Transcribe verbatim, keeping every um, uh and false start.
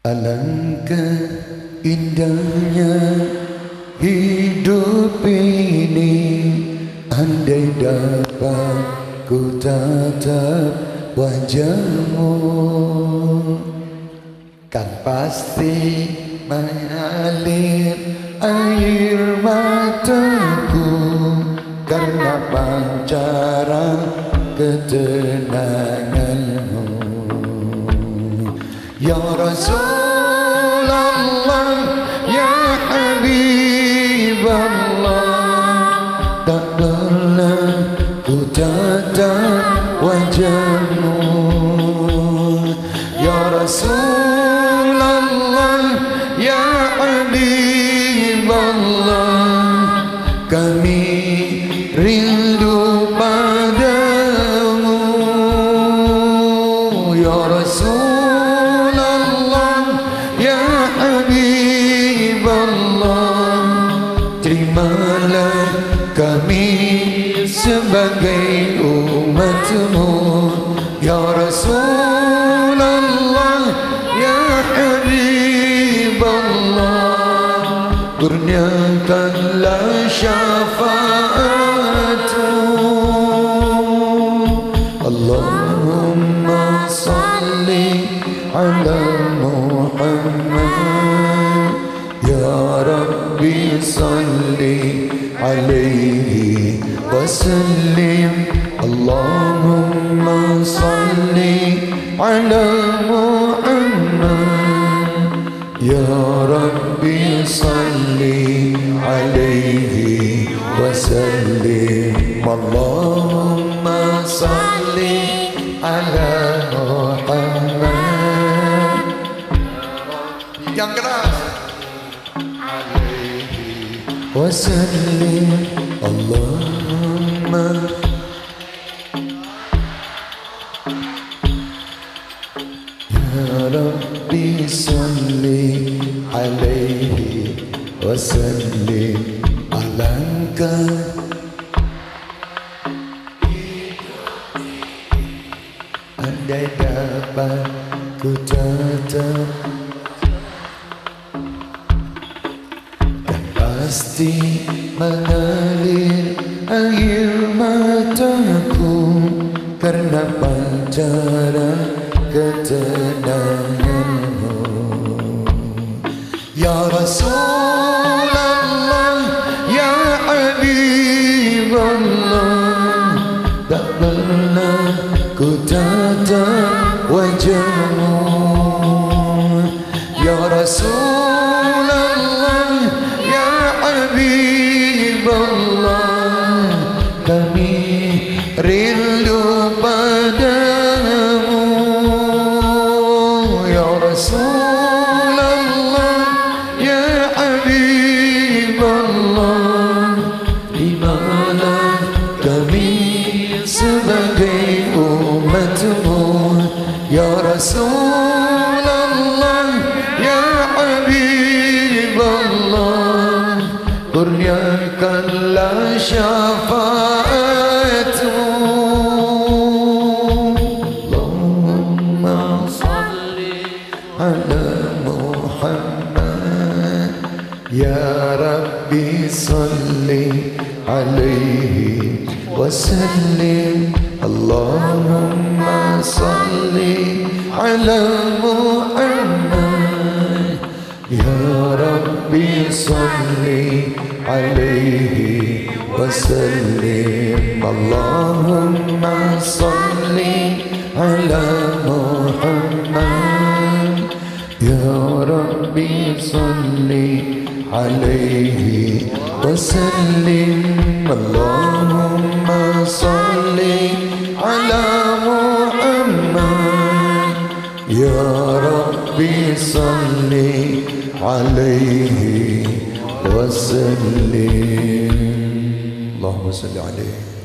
Alangkah indahnya hidup ini, andai dapat ku tatap wajahmu, kan pasti mengalir air mataku karena pancaran ketenanganmu. Ya Rasulullah, ya Habiballah, tak pernah ku tatap wajahmu. Ya Rasulullah, ya Habiballah, kami rindu padamu. Ya Rasulullah, ya Habiballah, terimalah kami sebagai umatmu. Ya Rasulullah, ya Habiballah, kurniakanlah syafaatmu. Allahumma salli ala Muhammad, ya Rabbi salli alaihi wasallim. Allahumma salli ala Muhammad, ya Rabbi salli alaihi wasallim. Allahumma salli ala Muhammad, yang keras, alaihi wasallim. Allahumma ya Rabbi salli alaihi wasallim. Alangkah andai dapat ku tatap, dan pasti mengalir air mataku karena pancaran ketenanganmu. Ya Rasulullah, ya Habiballah, tak pernah ku tatap wajahmu. Ya Rasulullah, ya Habiballah, kami rindu padamu. Ya Rasulullah, ya Habiballah, terimalah kami sebagai umatmu. Ya Rasulullah, ya Habiballah, kurniakanlah syafaatmu. Allahumma salli ala Muhammad, ya Rabbi salli alaihi wasallim. Allahumma salli ala Muhammad, ya Rabbi salli alaihi wasallim. Allahumma salli ala Muhammad, ya Rabbi salli alaihi wasallim. Allahumma salli ala Muhammad, ya Rabbi salli alaihi wasallim. Allahumma salli alaihi.